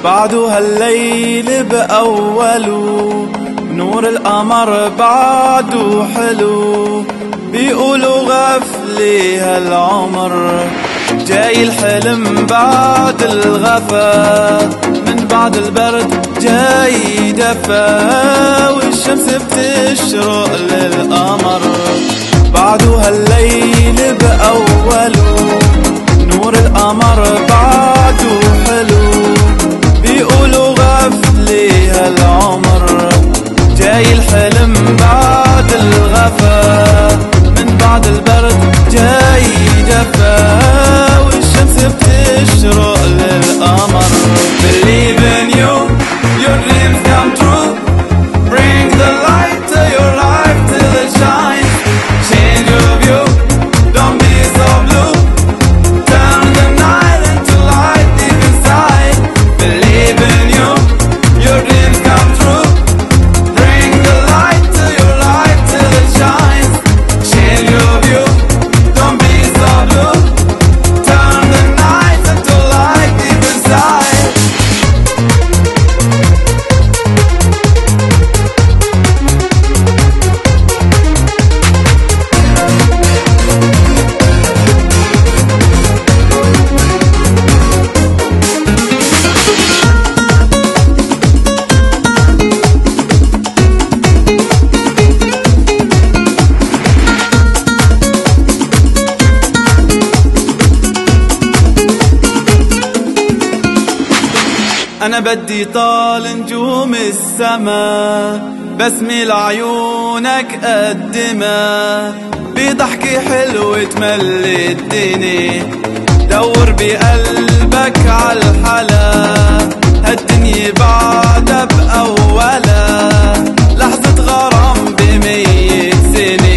بعده هالليل بأوله، نور القمر بعده حلو، بيقولوا غفلة هالعمر، جاي الحلم بعد الغفا، من بعد البرد جاي دفا، والشمس بتشرق للقمر. بعده هالليل بأوله، نور القمر بعده حلو، بيقولوا غفلة هالعمر، جاي الحلم بعد الغفا، من بعد البرد جاي دفا، والشمس بتشرق للقمر. Believe in you, your dreams come true, bring the light to your life till it shines. Change your view, don't be so blue, turn the night into light deep inside. Believe in you, your dreams come true, bring the light to your life till it shines. Change your view, don't be so blue, turn the night into light deep inside. أنا بدي طال نجوم السما، بسمي لعيونك قدما، بضحكة حلوة تملي الدنيا، دور بقلبك عالحلا، هالدنيا بعدها بأولا، لحظة غرام ب100 سنة.